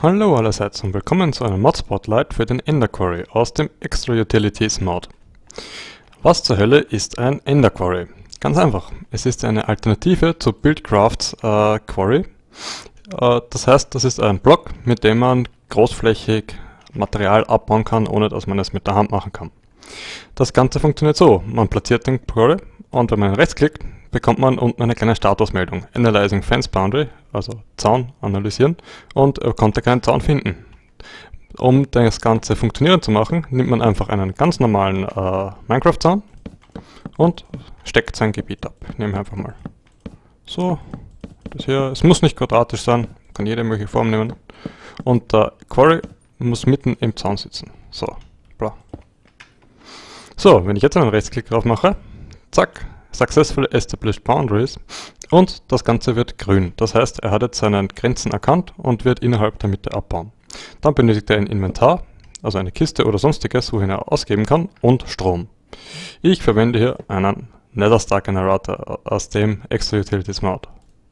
Hallo allerseits und willkommen zu einem Mod-Spotlight für den Ender Quarry aus dem Extra Utilities Mod. Was zur Hölle ist ein Ender Quarry? Ganz einfach, es ist eine Alternative zu Buildcrafts Quarry. Das heißt, das ist ein Block, mit dem man großflächig Material abbauen kann, ohne dass man es mit der Hand machen kann. Das Ganze funktioniert so, man platziert den Quarry und wenn man rechtsklickt, bekommt man unten eine kleine Statusmeldung. Analyzing Fence Boundary, also Zaun analysieren, und konnte keinen Zaun finden. Um das Ganze funktionieren zu machen, nimmt man einfach einen ganz normalen Minecraft-Zaun und steckt sein Gebiet ab. Nehmen wir einfach mal so, das hier, es muss nicht quadratisch sein, kann jede mögliche Form nehmen. Und der Quarry muss mitten im Zaun sitzen. So, bla. So, wenn ich jetzt einen Rechtsklick drauf mache, zack, Successfully Established Boundaries, und das Ganze wird grün. Das heißt, er hat jetzt seine Grenzen erkannt und wird innerhalb der Mitte abbauen. Dann benötigt er ein Inventar, also eine Kiste oder sonstiges, wohin er ausgeben kann, und Strom. Ich verwende hier einen Nether Star Generator aus dem Extra Utilities Mod.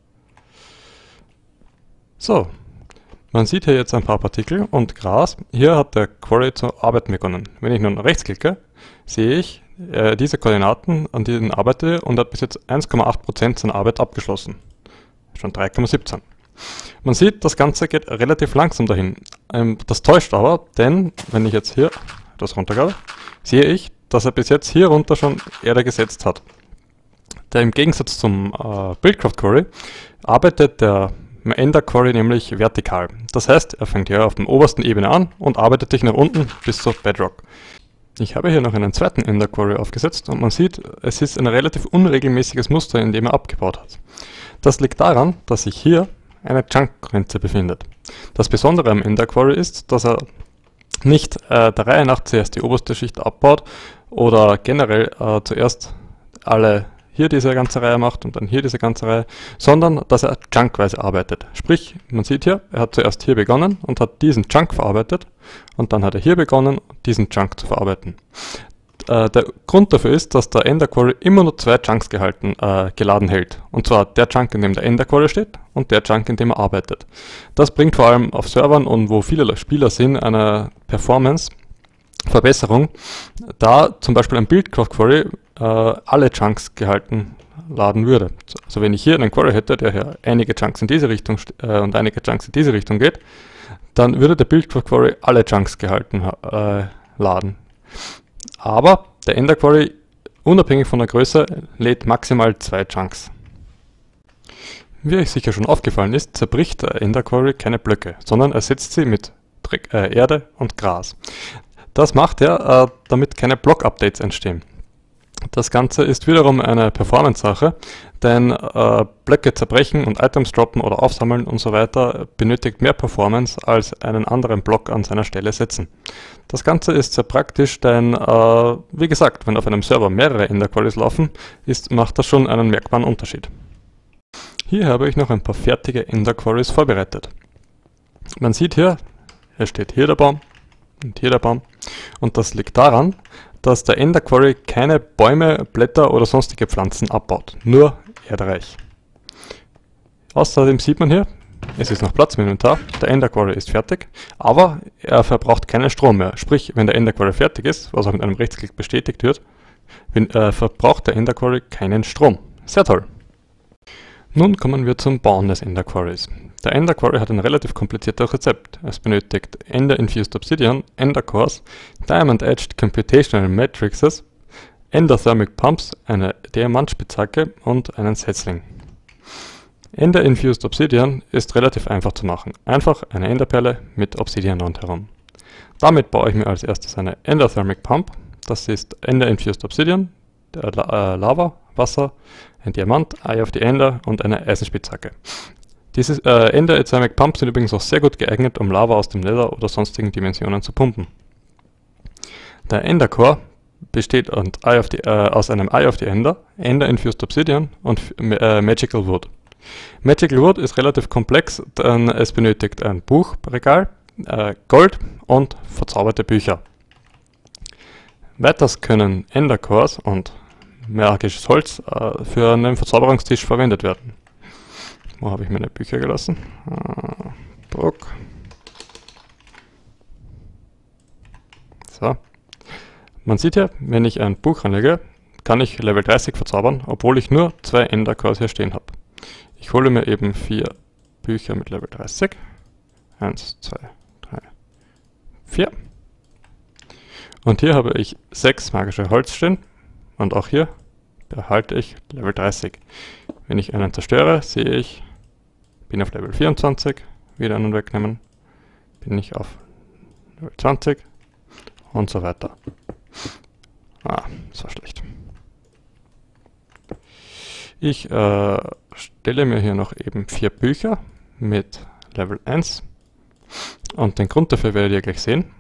So, man sieht hier jetzt ein paar Partikel und Gras. Hier hat der Quarry zu arbeiten begonnen. Wenn ich nun rechtsklicke, sehe ich diese Koordinaten, an denen arbeite er, und hat bis jetzt 1,8% seiner Arbeit abgeschlossen. Schon 3,17. Man sieht, das Ganze geht relativ langsam dahin. Das täuscht aber, denn wenn ich jetzt hier das runtergehe, sehe ich, dass er bis jetzt hier runter schon Erde gesetzt hat. Im Gegensatz zum Buildcraft Quarry arbeitet der Ender Quarry nämlich vertikal. Das heißt, er fängt hier auf der obersten Ebene an und arbeitet sich nach unten bis zur Bedrock. Ich habe hier noch einen zweiten Ender Quarry aufgesetzt und man sieht, es ist ein relativ unregelmäßiges Muster, in dem er abgebaut hat. Das liegt daran, dass sich hier eine Chunk-Grenze befindet. Das Besondere am Ender Quarry ist, dass er nicht der Reihe nach zuerst die oberste Schicht abbaut oder generell zuerst alle hier diese ganze Reihe macht und dann hier diese ganze Reihe, sondern dass er chunkweise arbeitet. Sprich, man sieht hier, er hat zuerst hier begonnen und hat diesen Chunk verarbeitet und dann hat er hier begonnen, diesen Chunk zu verarbeiten. Der Grund dafür ist, dass der Ender Quarry immer nur zwei Chunks geladen hält. Und zwar der Chunk, in dem der Ender Quarry steht, und der Chunk, in dem er arbeitet. Das bringt vor allem auf Servern und wo viele Spieler sind, eine Performance-Verbesserung, da zum Beispiel ein Buildcraft Quarry alle Chunks laden würde. Also wenn ich hier einen Quarry hätte, der hier einige Chunks in diese Richtung und einige Chunks in diese Richtung geht, dann würde der Buildcraft Quarry alle Chunks laden. Aber der Ender Quarry, unabhängig von der Größe, lädt maximal 2 Chunks. Wie euch sicher schon aufgefallen ist, zerbricht der Ender Quarry keine Blöcke, sondern ersetzt sie mit Erde und Gras. Das macht er, damit keine Block-Updates entstehen. Das Ganze ist wiederum eine Performance-Sache, denn Blöcke zerbrechen und Items droppen oder aufsammeln und so weiter benötigt mehr Performance als einen anderen Block an seiner Stelle setzen. Das Ganze ist sehr praktisch, denn wie gesagt, wenn auf einem Server mehrere Ender Quarries laufen, macht das schon einen merkbaren Unterschied. Hier habe ich noch ein paar fertige Ender Quarries vorbereitet. Man sieht hier, es steht hier der Baum und hier der Baum, und das liegt daran, dass der Ender Quarry keine Bäume, Blätter oder sonstige Pflanzen abbaut, nur Erdreich. Außerdem sieht man hier, es ist noch Platz im Inventar, der Ender Quarry ist fertig, aber er verbraucht keinen Strom mehr. Sprich, wenn der Ender Quarry fertig ist, was auch mit einem Rechtsklick bestätigt wird, verbraucht der Ender Quarry keinen Strom. Sehr toll! Nun kommen wir zum Bauen des Ender Quarries. Der Ender Quarry hat ein relativ kompliziertes Rezept. Es benötigt Ender Infused Obsidian, Ender Cores, Diamond Edged Computational Matrices, Ender Thermic Pumps, eine Diamantspitzhacke und einen Setzling. Ender Infused Obsidian ist relativ einfach zu machen. Einfach eine Enderperle mit Obsidian rundherum. Damit baue ich mir als erstes eine Ender Thermic Pump. Das ist Ender Infused Obsidian, Lava, Wasser, ein Diamant, Eye of the Ender und eine Eisenspitzhacke. Diese Ender Thermic Pumps sind übrigens auch sehr gut geeignet, um Lava aus dem Nether oder sonstigen Dimensionen zu pumpen. Der Ender Core besteht aus einem Eye of the Ender, Ender Infused Obsidian und Magical Wood. Magical Wood ist relativ komplex, denn es benötigt ein Buchregal, Gold und verzauberte Bücher. Weiters können Ender Cores und magisches Holz für einen Verzauberungstisch verwendet werden. Wo habe ich meine Bücher gelassen? Brook. So. Man sieht hier, wenn ich ein Buch anlege, kann ich Level 30 verzaubern, obwohl ich nur 2 Ender quasi hier stehen habe. Ich hole mir eben 4 Bücher mit Level 30. 1, 2, 3, 4. Und hier habe ich 6 magische Holz stehen. Und auch hier behalte ich Level 30. Wenn ich einen zerstöre, sehe ich, bin auf Level 24, wieder einen wegnehmen, bin ich auf Level 20 und so weiter. Das war schlecht. Ich stelle mir hier noch eben 4 Bücher mit Level 1 und den Grund dafür werdet ihr gleich sehen.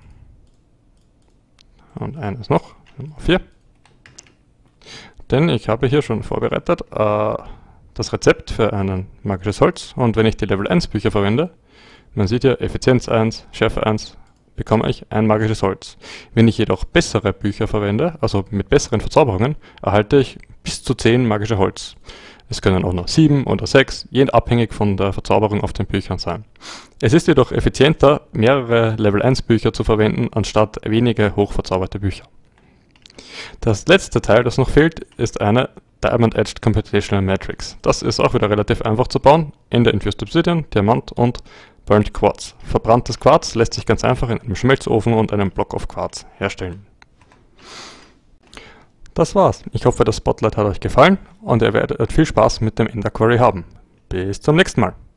Und eines noch, Nummer 4. Denn ich habe hier schon vorbereitet das Rezept für ein magisches Holz, und wenn ich die Level 1 Bücher verwende, man sieht hier Effizienz 1, Schärfe 1, bekomme ich ein magisches Holz. Wenn ich jedoch bessere Bücher verwende, also mit besseren Verzauberungen, erhalte ich bis zu 10 magische Holz. Es können auch noch 7 oder 6, abhängig von der Verzauberung auf den Büchern sein. Es ist jedoch effizienter, mehrere Level 1 Bücher zu verwenden, anstatt wenige hochverzauberte Bücher. Das letzte Teil, das noch fehlt, ist eine Diamond Edged Computational Matrix. Das ist auch wieder relativ einfach zu bauen. Ender Infused Obsidian, Diamant und Burnt Quartz. Verbranntes Quarz lässt sich ganz einfach in einem Schmelzofen und einem Block of Quarz herstellen. Das war's. Ich hoffe, das Spotlight hat euch gefallen und ihr werdet viel Spaß mit dem Ender Quarry haben. Bis zum nächsten Mal.